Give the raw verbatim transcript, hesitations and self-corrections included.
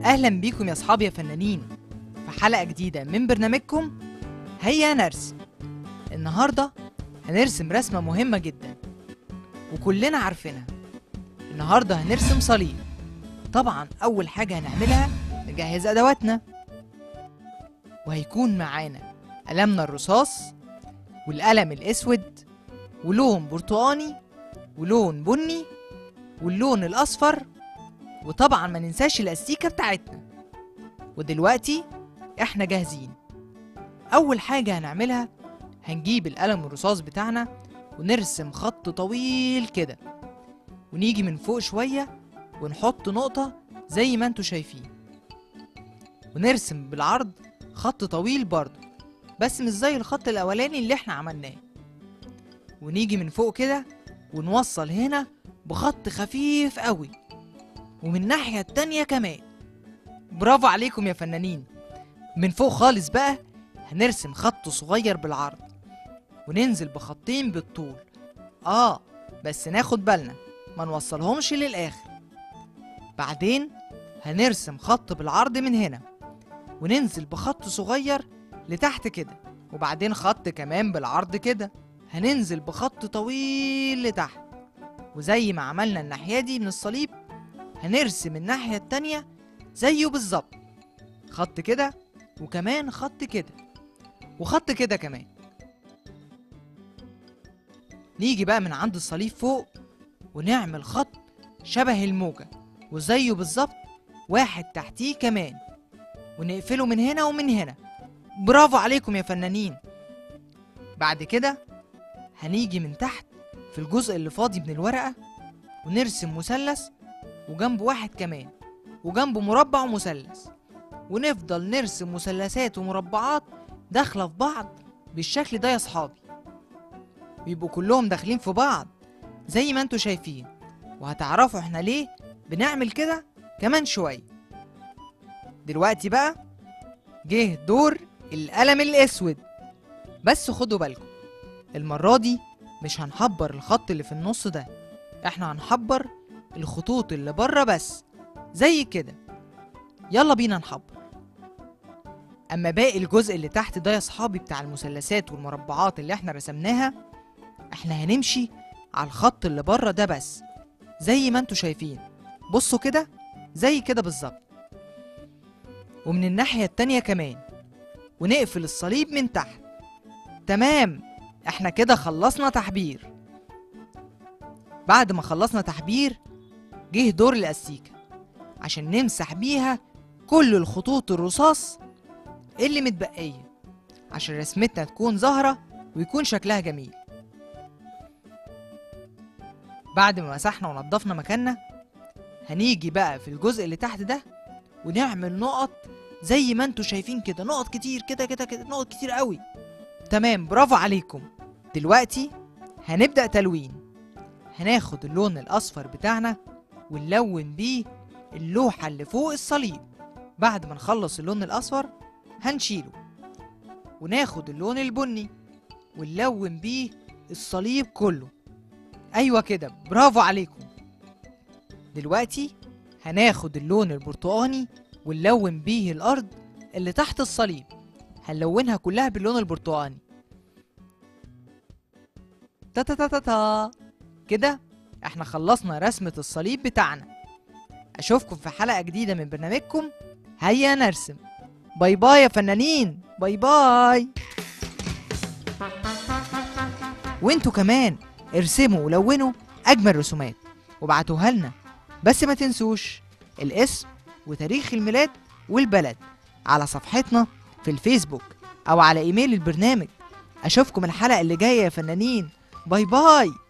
أهلا بيكم يا أصحابي يا فنانين في حلقة جديدة من برنامجكم هيا نرسم. النهاردة هنرسم رسمة مهمة جدا وكلنا عارفينها. النهاردة هنرسم صليب. طبعا أول حاجة هنعملها نجهز أدواتنا، وهيكون معانا قلمنا الرصاص والقلم الأسود ولون برتقاني ولون بني واللون الأصفر، وطبعا ما ننساش الأستيكة بتاعتنا. ودلوقتي احنا جاهزين. أول حاجة هنعملها هنجيب القلم الرصاص بتاعنا ونرسم خط طويل كده، ونيجي من فوق شوية ونحط نقطة زي ما انتوا شايفين، ونرسم بالعرض خط طويل برضه بس مش زي الخط الأولاني اللي احنا عملناه، ونيجي من فوق كده ونوصل هنا بخط خفيف قوي، ومن الناحية التانية كمان. برافو عليكم يا فنانين. من فوق خالص بقى هنرسم خط صغير بالعرض وننزل بخطين بالطول، اه بس ناخد بالنا ما نوصلهمش للآخر. بعدين هنرسم خط بالعرض من هنا وننزل بخط صغير لتحت كده، وبعدين خط كمان بالعرض كده، هننزل بخط طويل لتحت. وزي ما عملنا الناحية دي من الصليب هنرسم الناحية التانية زيه بالظبط، خط كده وكمان خط كده وخط كده كمان. نيجي بقى من عند الصليب فوق ونعمل خط شبه الموجة وزيه بالظبط واحد تحتيه كمان، ونقفله من هنا ومن هنا. برافو عليكم يا فنانين. بعد كده هنيجي من تحت في الجزء اللي فاضي من الورقة ونرسم مثلث وجنبه واحد كمان وجنبه مربع ومثلث، ونفضل نرسم مثلثات ومربعات داخلة في بعض بالشكل ده يا صحابي، بيبقوا كلهم داخلين في بعض زي ما انتوا شايفين. وهتعرفوا احنا ليه بنعمل كده كمان شوية. دلوقتي بقى جه دور القلم الاسود، بس خدوا بالكم المرة دي مش هنحبر الخط اللي في النص ده، احنا هنحبر الخطوط اللي بره بس زي كده. يلا بينا نحبر. اما باقي الجزء اللي تحت ده يا صحابي بتاع المثلثات والمربعات اللي احنا رسمناها، احنا هنمشي على الخط اللي بره ده بس زي ما انتوا شايفين. بصوا كده زي كده بالظبط، ومن الناحية التانية كمان، ونقفل الصليب من تحت. تمام، احنا كده خلصنا تحبير. بعد ما خلصنا تحبير جه دور الأستيكة عشان نمسح بيها كل الخطوط الرصاص اللي متبقية عشان رسمتنا تكون ظاهرة ويكون شكلها جميل. بعد ما مسحنا ونضفنا مكاننا هنيجي بقى في الجزء اللي تحت ده ونعمل نقط زي ما انتوا شايفين كده، نقط كتير كده كده كده، نقط كتير قوي. تمام، برافو عليكم. دلوقتي هنبدأ تلوين. هناخد اللون الأصفر بتاعنا ونلون بيه اللوحة اللي فوق الصليب. بعد ما نخلص اللون الأصفر هنشيله وناخد اللون البني ونلون بيه الصليب كله. أيوة كده، برافو عليكم. دلوقتي هناخد اللون البرتقاني ونلون بيه الأرض اللي تحت الصليب، هنلونها كلها باللون البرتقاني. تا تا تا تا تا كده احنا خلصنا رسمة الصليب بتاعنا. اشوفكم في حلقة جديدة من برنامجكم هيا نرسم. باي باي يا فنانين، باي باي. وانتوا كمان ارسموا ولونوا اجمل رسومات وابعتوها لنا، بس ما تنسوش الاسم وتاريخ الميلاد والبلد على صفحتنا في الفيسبوك او على ايميل البرنامج. اشوفكم الحلقة اللي جاية يا فنانين. باي باي.